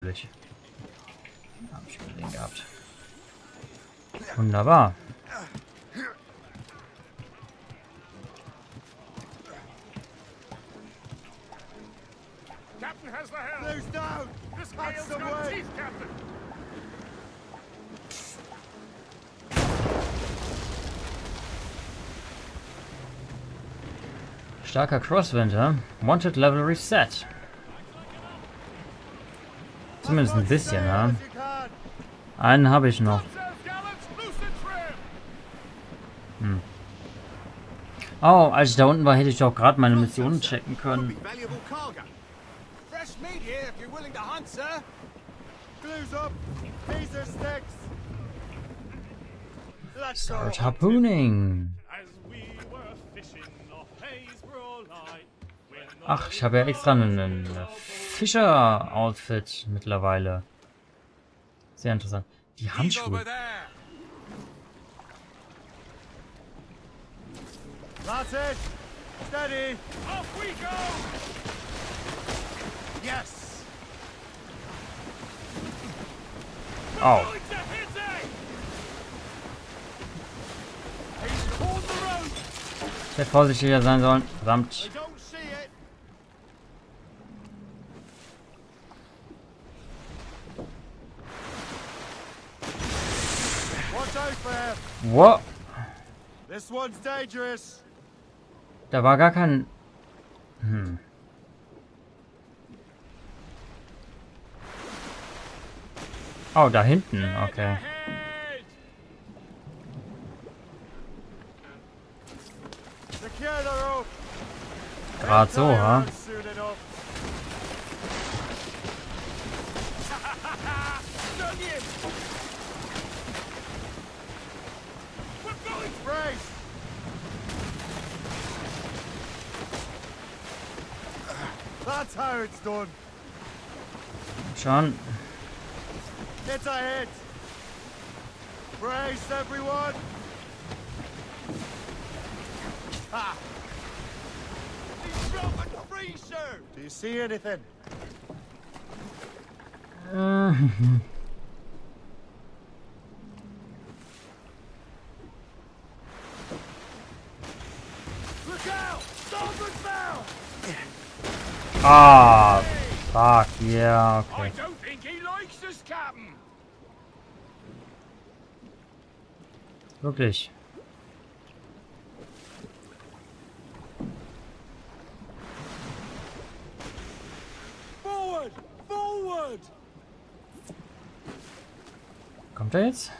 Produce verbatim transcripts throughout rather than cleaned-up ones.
natürlich. Hab ich gesehen gehabt. Wunderbar. Captain has the helm. Blue's down. The scale's got teeth, Captain. Starker Crosswind, hä? Wanted Level Reset. Zumindest ein bisschen, ja. Einen habe ich noch. Hm. Oh, als ich da unten war, hätte ich doch gerade meine Missionen checken können. Start Harpooning. Ach, ich habe ja extra einen Fischer-Outfit mittlerweile. Sehr interessant. Die Handschuhe. That's it. Steady. Off we go. Yes. Oh. Ich hätte vorsichtiger sein sollen. Verdammt. Wow. This one's dangerous. Da war gar kein... Hm. Oh, da hinten. Okay. Gerade so, ha? That's how it's done. Schon. It's a hit. Brace, everyone. Ha! He's dropping the free, sir. Do you see anything? Uh, Look out! Starboard bow! Ah, fuck, yeah, okay. I don't think he likes us, Captain. Wirklich. Forward! Forward! Kommt er jetzt?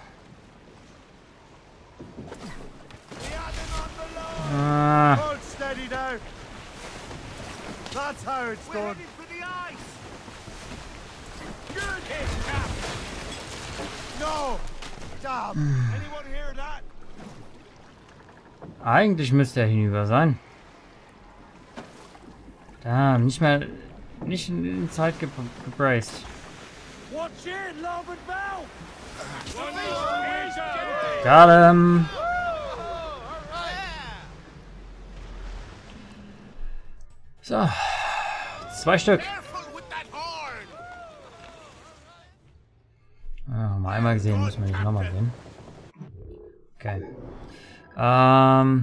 Ah. Hold steady now. That's how it's done. For the ice. Good hit, Cap. No. Damn. Anyone hear that? Eigentlich müsste er hinüber sein. Da, nicht mehr, nicht in Zeit ge gebraced. Watch it, larboard bow. Got him. So, zwei Stück. Ah, mal einmal gesehen, müssen wir nicht nochmal sehen. Okay. Ähm.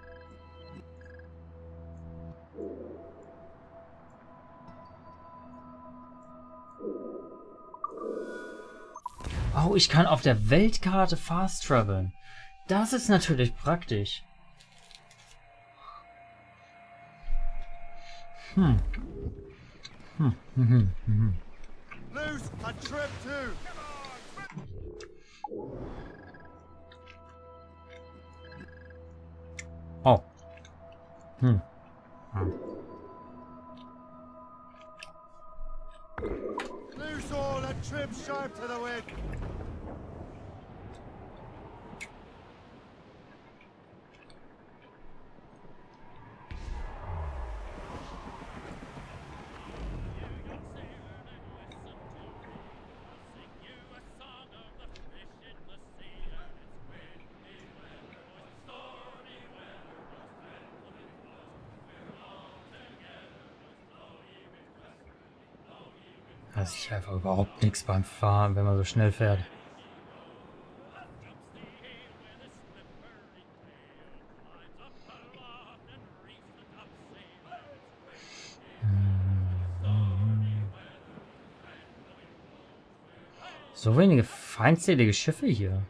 Oh, ich kann auf der Weltkarte fast traveln. Das ist natürlich praktisch. Hm. Hm. Hm. Hm. Hm. Loose a trip too. Oh. Hm. Hm. Loose all and trim sharp to the wind. Das ist einfach überhaupt nichts beim Fahren, wenn man so schnell fährt. So wenige feindselige Schiffe hier.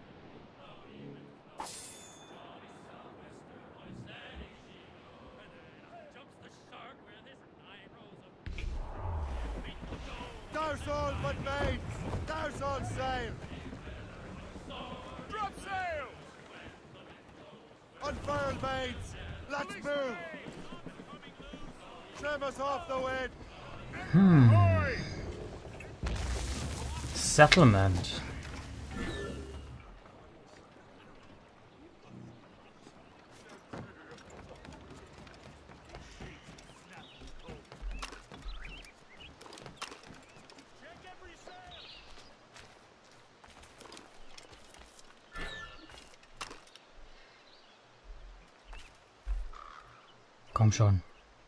There's all but mates! There's all sail! Drop sail! Unfurl mates! Let's move! Trim us off the wind! Hmm. Settlement. Komm schon.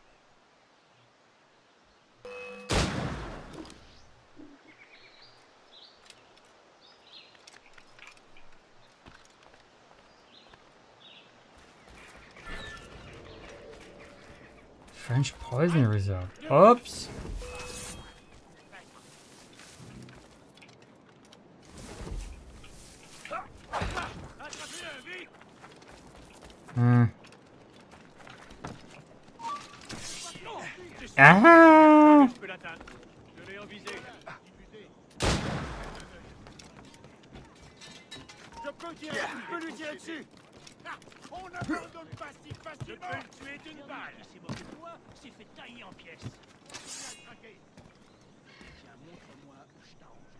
French Poison Reserve. Ups. Hm. Ah! Je peux tirer, je peux lui tirer dessus! On n'abandonne pas si facilement! Je peux le tuer d'une balle! C'est bon que toi, c'est fait tailler en pièces! Tiens, montre-moi où je t'arrange.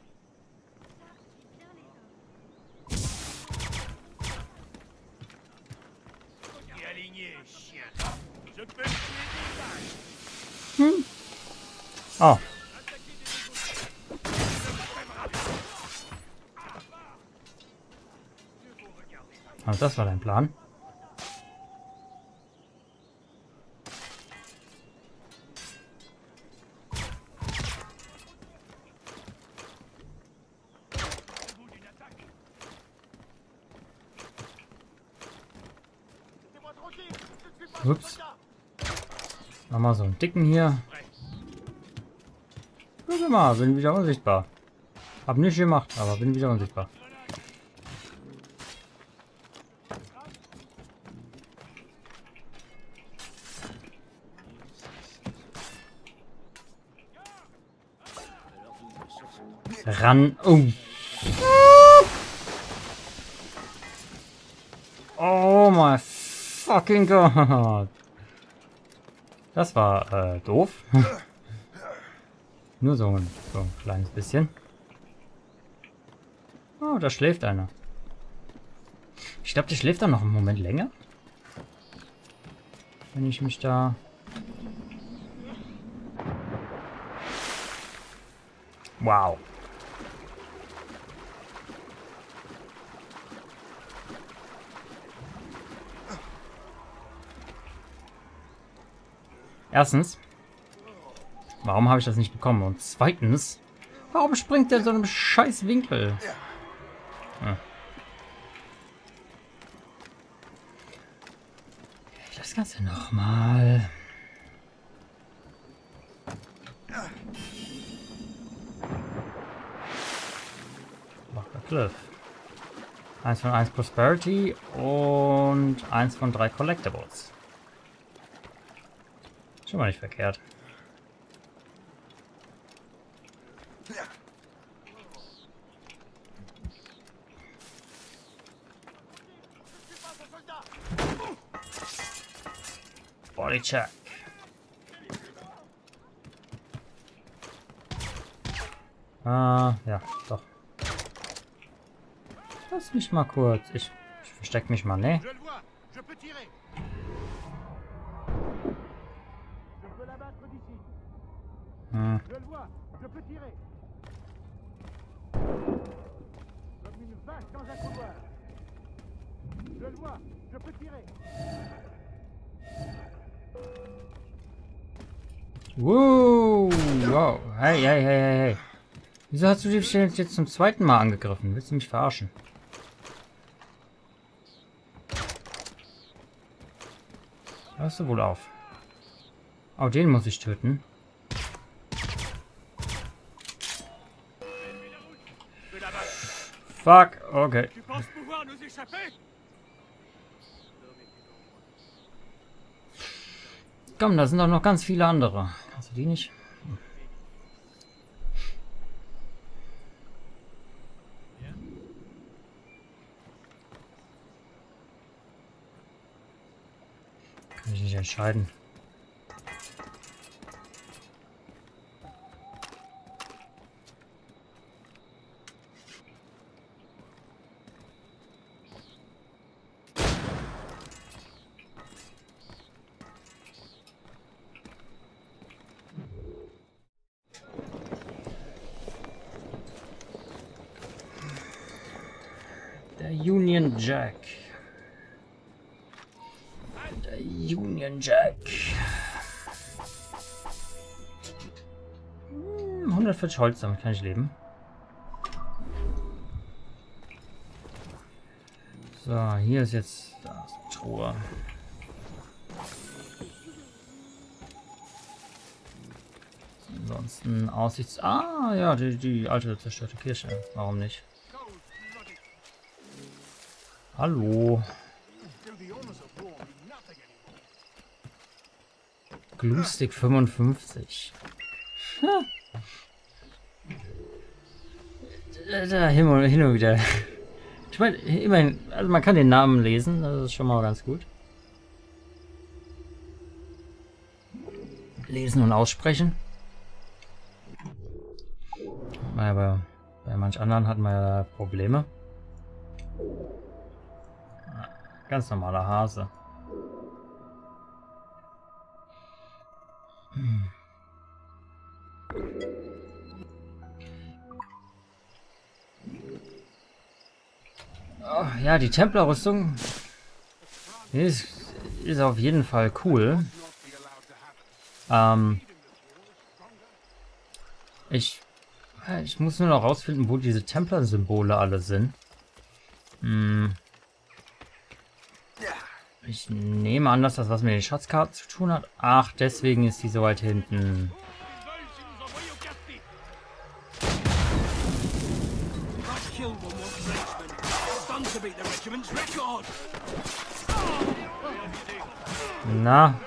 T'es aligné, chien! Je peux le tuer d'une balle! Hm. Oh. Also das war dein Plan. Ups. Nochmal so einen dicken hier. Guck mal, bin wieder unsichtbar. Hab nicht gemacht, aber bin wieder unsichtbar. Ran. Oh. Oh my fucking God. Das war äh, doof. Nur so ein, so ein kleines bisschen. Oh, da schläft einer. Ich glaube, der schläft dann noch einen Moment länger. Wenn ich mich da... Wow. Erstens, warum habe ich das nicht bekommen? Und zweitens, warum springt der in so einem scheiß Winkel? Hm. Das Ganze nochmal. Cliff. Eins von eins Prosperity und eins von drei Collectibles. Schon mal nicht verkehrt. Body check. Ah, ja, doch. Lass mich mal kurz. Ich, ich versteck mich mal, ne? Hm. Woo! wow. Hey, hey, hey, hey, hey. Wieso hast du dich jetzt zum zweiten Mal angegriffen? Willst du mich verarschen? Hörst du wohl auf? Oh, den muss ich töten. Fuck, okay. Komm, da sind doch noch ganz viele andere. Kannst du die nicht? Kann ich nicht entscheiden. Der Union Jack. Der Union Jack. Hm, hundertvierzig Holz, damit kann ich leben. So, hier ist jetzt das Truhe. Ansonsten Aussichts... Ah, ja, die, die alte zerstörte Kirche. Warum nicht? Hallo. Gluestig fünfundfünfzig. Hm. Da hin und, hin und wieder. Ich meine, immerhin, also man kann den Namen lesen, das ist schon mal ganz gut. Lesen und aussprechen. Aber bei manch anderen hat man ja Probleme. Ganz normaler Hase. Hm. Oh, ja, die Templerrüstung ist, ist auf jeden Fall cool. Ähm, ich, ich muss nur noch rausfinden, wo diese Templer-Symbole alle sind. Hm. Ich nehme an, dass das was mit den Schatzkarten zu tun hat. Ach, deswegen ist die so weit hinten. Na.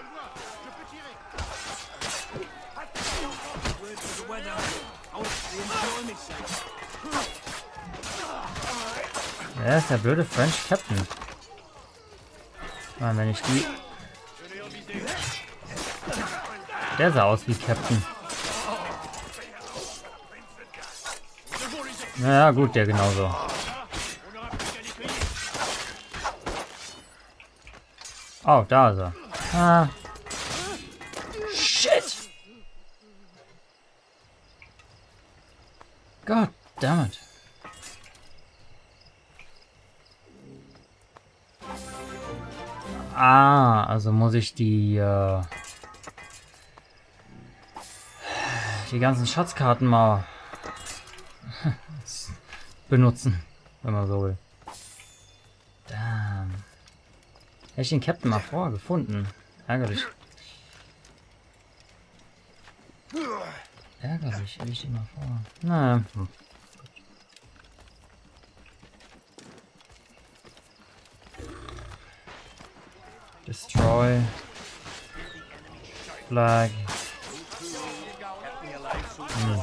Wer ist der blöde French Captain? Mal, wenn ich die... Der sah aus wie Captain. Naja, gut, der genauso. Oh, da ist er. Ah. Shit! God damn it. Ah, also muss ich die äh, die ganzen Schatzkarten mal benutzen, wenn man so will. Damn. Hätte ich den Captain mal vorher gefunden. Ärgerlich. Ärgerlich, hätte ich den mal vorher. Naja. Hm. Destroy. Flag. Hm.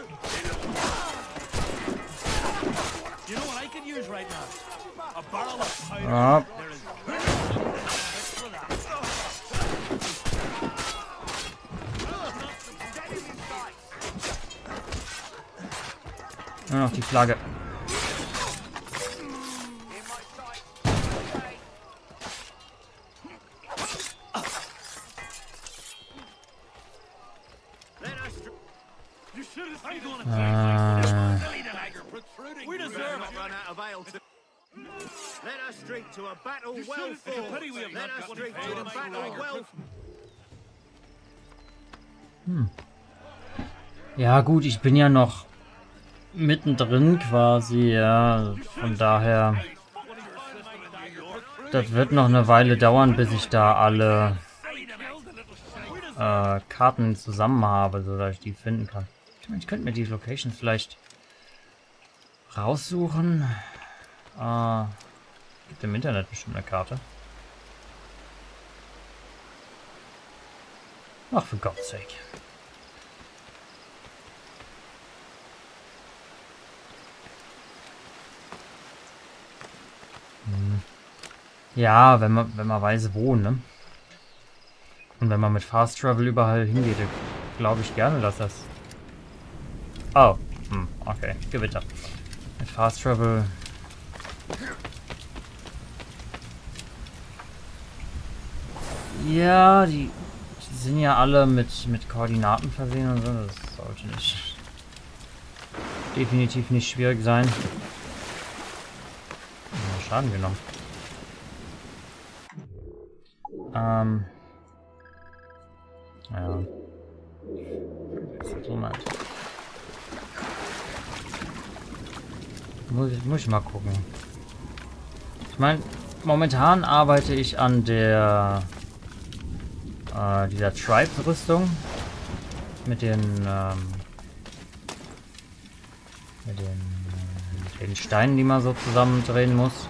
Ja. Nur noch die Flagge. Hm. Ja gut, ich bin ja noch mittendrin quasi, ja. Von daher... Das wird noch eine Weile dauern, bis ich da alle äh, Karten zusammen habe, sodass ich die finden kann. Ich meine, ich könnte mir die Locations vielleicht raussuchen. Äh, gibt im Internet bestimmt eine Karte. Ach, für God's sake. Hm. Ja, wenn man, wenn man weiß, wo, ne? Und wenn man mit Fast Travel überall hingeht, glaube ich gerne, dass das... Oh, hm, okay, Gewitter. Mit Fast Travel... Ja, die, die sind ja alle mit, mit Koordinaten versehen und so, das sollte nicht... definitiv nicht schwierig sein. Ja, Schaden genommen. Ähm... Ja. So mal. Muss ich, muss ich mal gucken. Ich meine, momentan arbeite ich an der äh, dieser Tribe-Rüstung mit den ähm, mit den, äh, den Steinen, die man so zusammendrehen muss.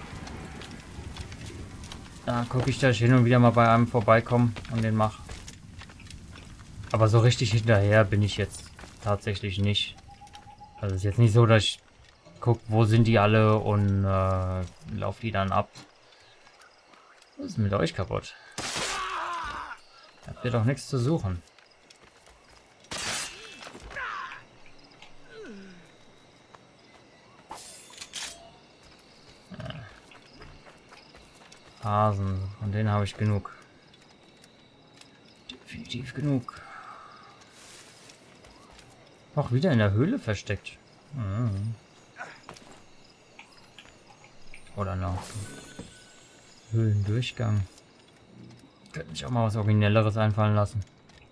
Da gucke ich, dass ich hin und wieder mal bei einem vorbeikomme und den mache. Aber so richtig hinterher bin ich jetzt tatsächlich nicht. Also es ist jetzt nicht so, dass ich gucke, wo sind die alle und äh, laufe die dann ab. Was ist mit euch kaputt? Habt ihr doch nichts zu suchen. Hasen, von denen habe ich genug. Definitiv genug. Auch wieder in der Höhle versteckt. Mhm. Oder noch. Höhlendurchgang. Könnte mich auch mal was Originelleres einfallen lassen.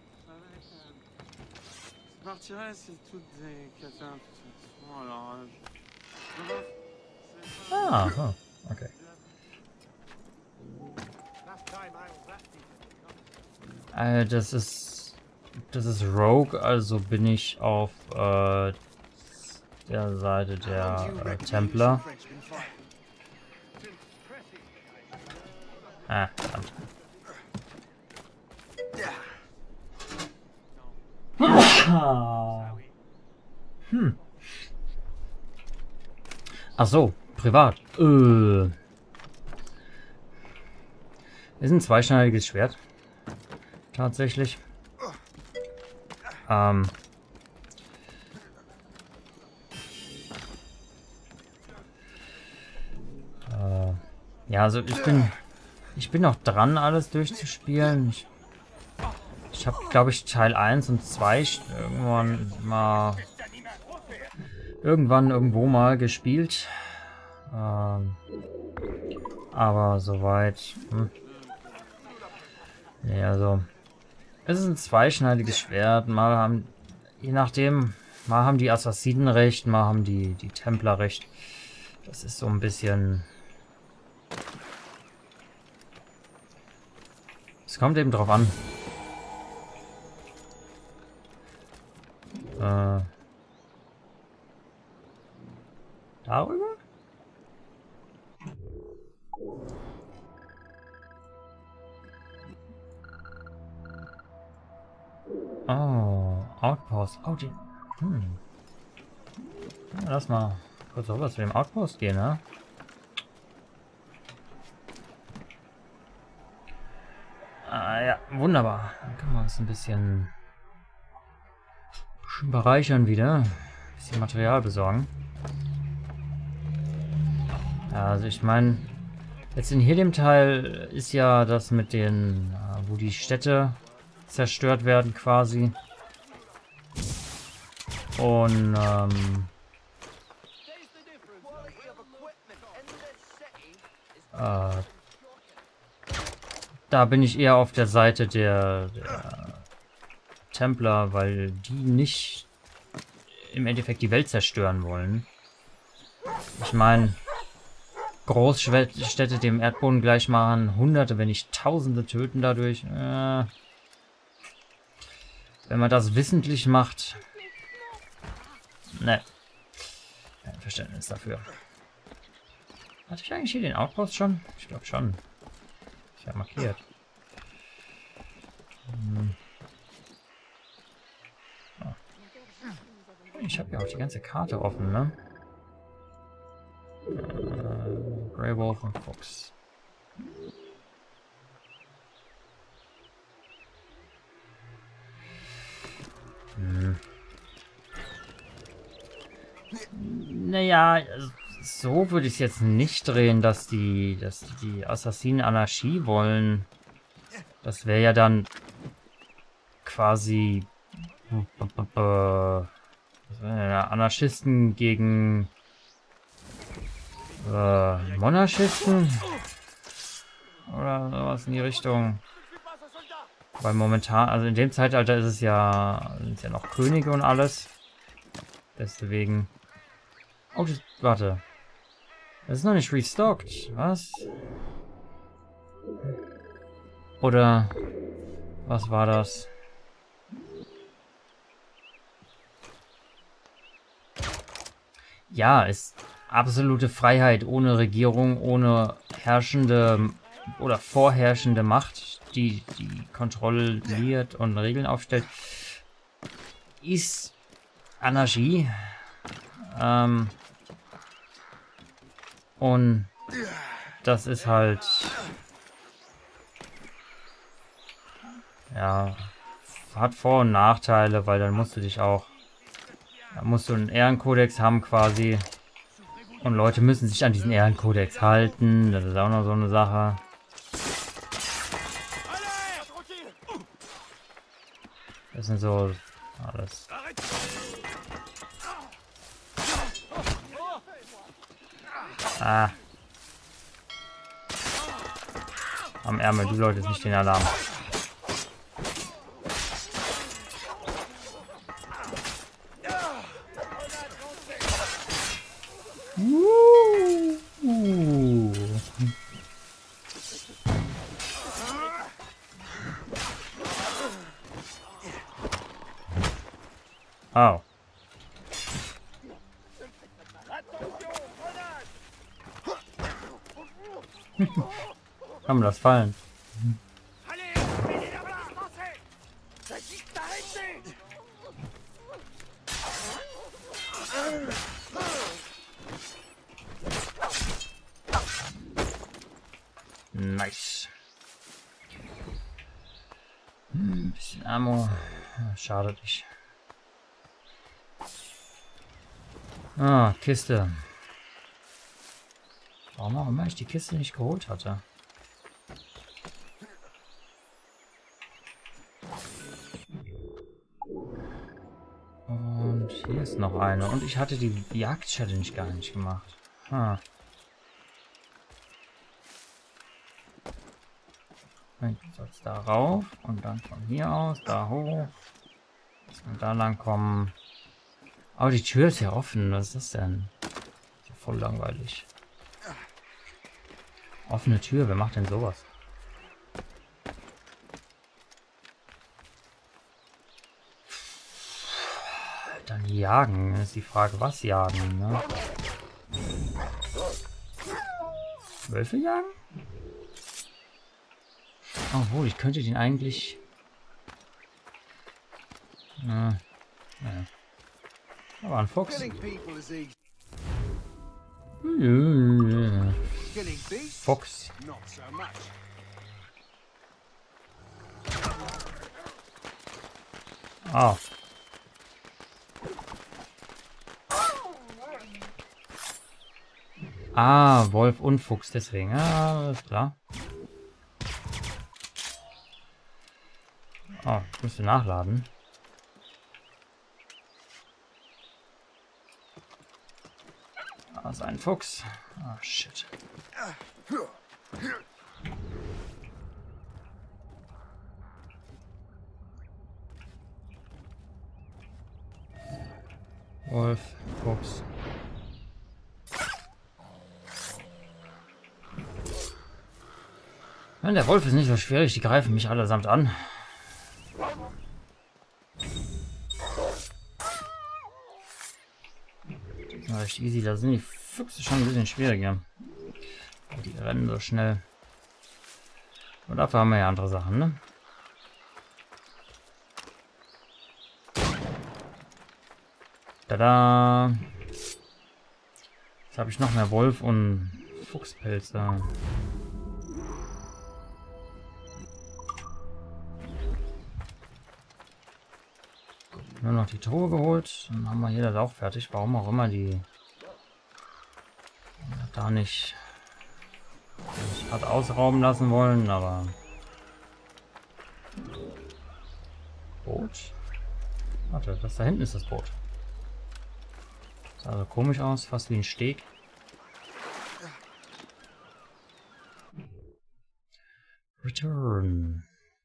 Ah, oh, okay. Äh, das ist... Das ist Rogue, also bin ich auf äh, der Seite der äh, Templer. Ah, verdammt. Hm. Ach so, privat. Äh. Ist ein zweischneidiges Schwert. Tatsächlich. Ähm. Äh, ja, also ich bin... Ich bin noch dran, alles durchzuspielen. Ich, ich habe, glaube ich, Teil eins und zwei irgendwann mal... Irgendwann irgendwo mal gespielt. Ähm, aber soweit... Hm. Nee, also... Es ist ein zweischneidiges Schwert. Mal haben... Je nachdem... Mal haben die Assassinen recht, mal haben die, die Templer recht. Das ist so ein bisschen... Es kommt eben drauf an. Äh... Darüber? Oh, Outpost. Oh, die... Hm. Ja, lass mal kurz rüber zu dem Outpost gehen, ne? Ah ja, wunderbar. Dann können wir uns ein bisschen, bisschen bereichern wieder. Ein bisschen Material besorgen. Ja, also ich meine, jetzt in hier dem Teil ist ja das mit den, wo die Städte zerstört werden quasi. Und ähm, äh, da bin ich eher auf der Seite der, der Templer, weil die nicht im Endeffekt die Welt zerstören wollen. Ich meine, Großstädte dem Erdboden gleich machen, Hunderte, wenn nicht Tausende töten dadurch. Äh, wenn man das wissentlich macht, ne, kein Verständnis dafür. Hatte ich eigentlich hier den Outpost schon? Ich glaube schon. Ich habe markiert. Hm. Oh. Ich habe ja auch die ganze Karte offen, ne? Äh, Grey Wolf und Fuchs. Hm. Naja, so würde ich es jetzt nicht drehen, dass die, dass die Assassinen Anarchie wollen. Das wäre ja dann quasi äh, Anarchisten gegen äh, Monarchisten oder sowas in die Richtung. Weil momentan, also in dem Zeitalter ist es ja, sind es ja noch Könige und alles. Deswegen. Oh, das, warte. Das ist noch nicht restockt. Was? Oder was war das? Ja, ist absolute Freiheit ohne Regierung, ohne herrschende oder vorherrschende Macht, die die kontrolliert und Regeln aufstellt, ist Anarchie. Ähm, und das ist halt, ja, hat Vor- und Nachteile, weil dann musst du dich auch, da musst du einen Ehrenkodex haben quasi. Und Leute müssen sich an diesen Ehrenkodex halten. Das ist auch noch so eine Sache. Das sind so alles. Ah. Am Ärmel, du läutest nicht den Alarm. Uh. Oh. Kann man das fallen? Nice. Hm, bisschen Ammo. Schade nicht. Ah, Kiste. Warum auch immer ich die Kiste nicht geholt hatte. Und hier ist noch eine. Und ich hatte die Jagd-Challenge gar nicht gemacht. Ah. Jetzt da rauf und dann von hier aus da hoch. Dass wir da lang kommen. Aber die Tür ist ja offen. Was ist das denn? Ist ja voll langweilig. Offene Tür, wer macht denn sowas? Dann jagen, ist die Frage, was jagen, ne? Wölfe jagen? Obwohl, ich könnte den eigentlich... Na, ja. Aber ein Fuchs. Fuchs. Ah. Ah, Wolf und Fuchs, deswegen. Ah, alles klar. Oh, ich müsste nachladen. Da ist ein Fuchs. Ah, shit. Wolf, Fuchs. Ja, der Wolf ist nicht so schwierig, die greifen mich allesamt an. Das ist recht easy, da sind die Füchse schon ein bisschen schwieriger. Die rennen so schnell. Und dafür haben wir ja andere Sachen, ne? Tada! Jetzt habe ich noch mehr Wolf und Fuchspelze. Nur noch die Truhe geholt. Dann haben wir hier das auch fertig. Warum auch immer die da nicht hat ausrauben lassen wollen, aber Boot. Warte, das da hinten ist das Boot. Sah also komisch aus, fast wie ein Steg. Return.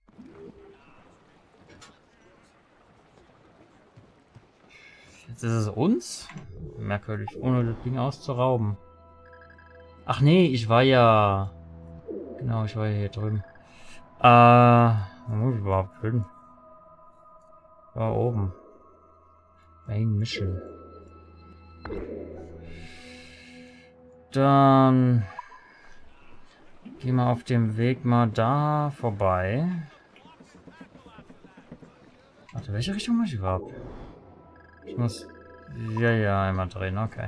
Jetzt ist es uns? Merkwürdig, ohne das Ding auszurauben. Ach nee, ich war ja... Genau, ich war ja hier drüben. Äh, wo muss ich überhaupt hin? Da oben. Main Mission. Dann... Gehen wir auf dem Weg mal da vorbei. Warte, welche Richtung muss ich überhaupt? Ich muss... Ja, ja, einmal drehen, okay.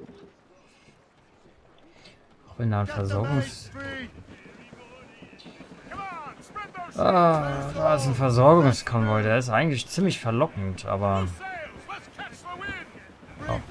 Auch wenn da ein Versorgungs... Ah, da ist ein Versorgungskonvoi. Der ist eigentlich ziemlich verlockend, aber... Oh.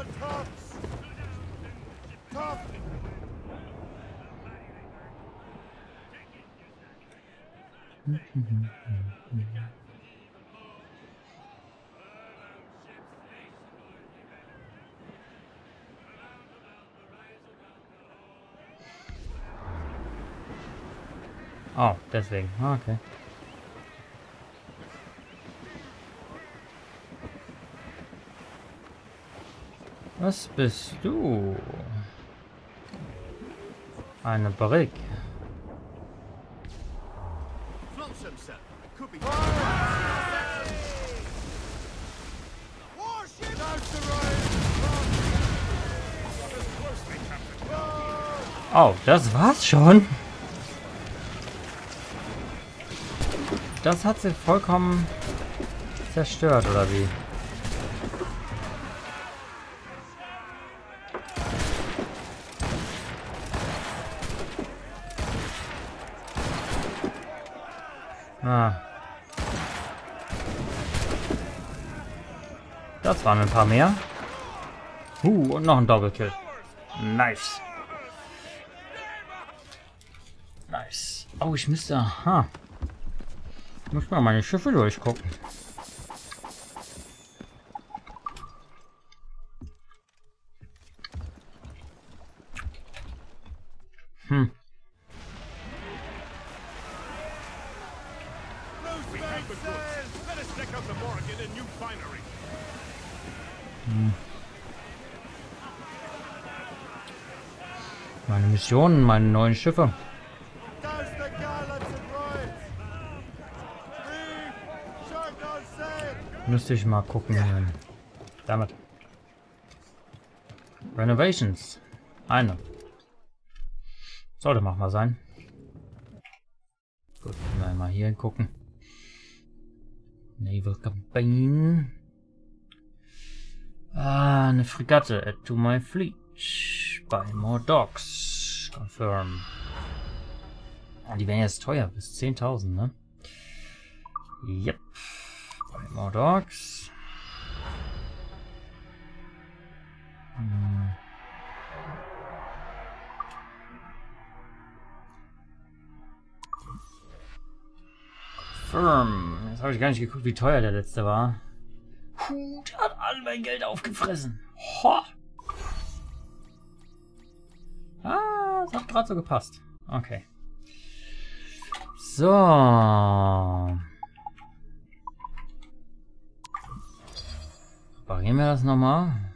Oh, deswegen. Okay. Was bist du? Eine Brick. Oh, das war's schon. Das hat sie vollkommen zerstört, oder wie? Ah. Das waren ein paar mehr. Uh, und noch ein Doppelkill. Nice. Nice. Oh, ich müsste... Aha. Ich muss mal meine Schiffe durchgucken. Hm. Hm. Meine Missionen, meine neuen Schiffe. Müsste ich mal gucken. Damit. Renovations. Eine. Sollte machbar sein. Gut, wir mal hier gucken. Naval Campaign. Ah, eine Fregatte. Add to my fleet. Buy more docks. Confirm. Ah, die werden jetzt teuer. Bis zehntausend, ne? Yep. Buy more docks. Hm. Confirm. Jetzt habe ich gar nicht geguckt, wie teuer der letzte war. Puh, der hat all mein Geld aufgefressen. Ho. Ah, das hat gerade so gepasst. Okay. So. Reparieren wir das nochmal.